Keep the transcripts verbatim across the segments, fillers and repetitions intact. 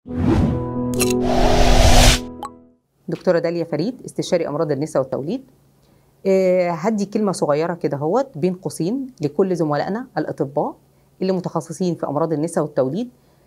دكتورة داليا فريد، استشاري أمراض النساء والتوليد. أه هدي كلمة صغيرة كده اهوت بين قوسين لكل زملائنا الأطباء اللي متخصصين في أمراض النساء والتوليد،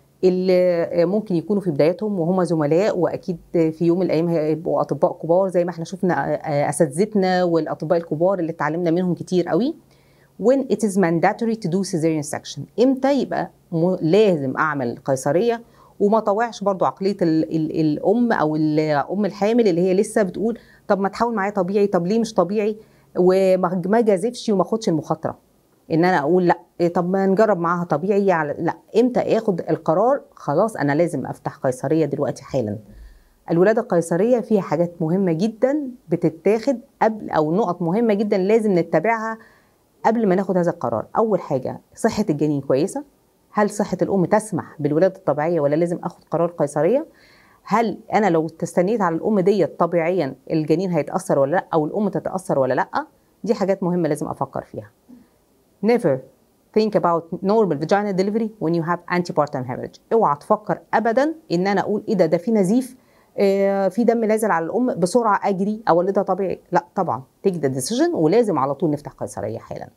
اللي ممكن يكونوا في بداياتهم وهم زملاء، وأكيد في يوم من الأيام هيبقوا أطباء كبار زي ما احنا شفنا أساتذتنا والأطباء الكبار اللي اتعلمنا منهم كتير قوي. When it is mandatory to do cesarean section، امتى يبقى لازم أعمل قيصرية وما طوعش برضو عقلية ال ال الأم أو الأم الحامل اللي هي لسه بتقول طب ما تحاول معايا طبيعي، طب ليه مش طبيعي، وما جازفش وما اخدش المخاطرة ان انا اقول لا طب ما نجرب معاها طبيعي. لا، امتى اخد القرار خلاص انا لازم افتح قيصرية دلوقتي حالا. الولادة القيصرية فيها حاجات مهمة جدا بتتاخد قبل، او نقط مهمة جدا لازم نتبعها قبل ما ناخد هذا القرار. اول حاجة صحة الجنين كويسة، هل صحة الام تسمح بالولادة الطبيعية ولا لازم اخد قرار قيصرية، هل انا لو استنيت على الام ديت طبيعيا الجنين هيتاثر ولا لا، او الام تتاثر ولا لا. دي حاجات مهمه لازم افكر فيها. Never think about normal vaginal delivery when you have antepartum hemorrhage. اوعى تفكر ابدا ان انا اقول ايه ده ده في نزيف، آه في دم نازل على الام بسرعه اجري اولدها طبيعي. لا طبعا، take the decision ولازم على طول نفتح قيصريه حالا.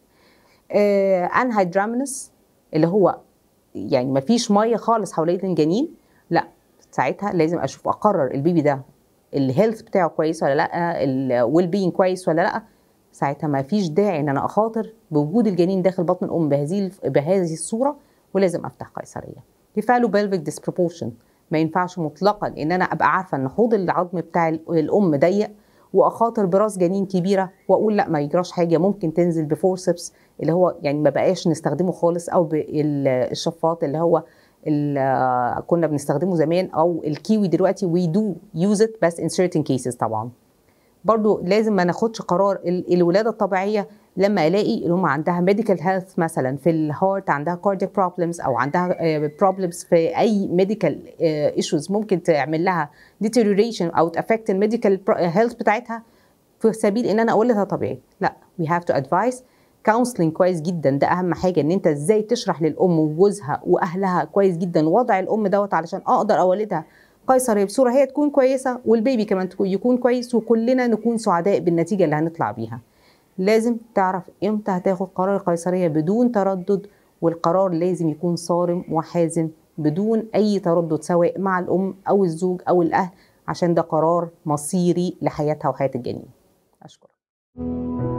آه anhydramnios اللي هو يعني ما فيش ميه خالص حوالين الجنين، لا ساعتها لازم اشوف اقرر البيبي ده الهيلث بتاعه كويس ولا لا، الويل بينج كويس ولا لا. ساعتها ما فيش داعي ان انا اخاطر بوجود الجنين داخل بطن الام بهذه بهذه الصوره، ولازم افتح قيصريه. كفاله بلفيك ديسبروبورشن، ما ينفعش مطلقا ان انا ابقى عارفه ان حوض العظم بتاع الام ضيق واخاطر براس جنين كبيره واقول لا ما يجراش حاجه، ممكن تنزل بفورسبس اللي هو يعني ما بقاش نستخدمه خالص، او بالشفاط اللي هو اللي كنا بنستخدمه زمان، او الكيوي دلوقتي وي دو يوز ات بس in certain cases. طبعا برضو لازم ما ناخدش قرار الولاده الطبيعيه لما الاقي الام عندها ميديكال هيلث مثلا في الهارت، عندها كاردياك بروبلمز، او عندها بروبلمز في اي ميديكال ايشوز ممكن تعمل لها deterioration او تافكت الميديكال هيلث بتاعتها، في سبيل ان انا اولدها طبيعي. لا، we have to advise counseling كويس جدا. ده اهم حاجه، ان انت ازاي تشرح للام وجوزها واهلها كويس جدا وضع الام دوت علشان اقدر اولدها قيصريه بصوره هي تكون كويسه والبيبي كمان يكون كويس، وكلنا نكون سعداء بالنتيجه اللي هنطلع بيها. لازم تعرف امتى هتاخد قرار القيصريه بدون تردد، والقرار لازم يكون صارم وحازم بدون اي تردد سواء مع الام او الزوج او الاهل، عشان ده قرار مصيري لحياتها وحياه الجنين. اشكرك.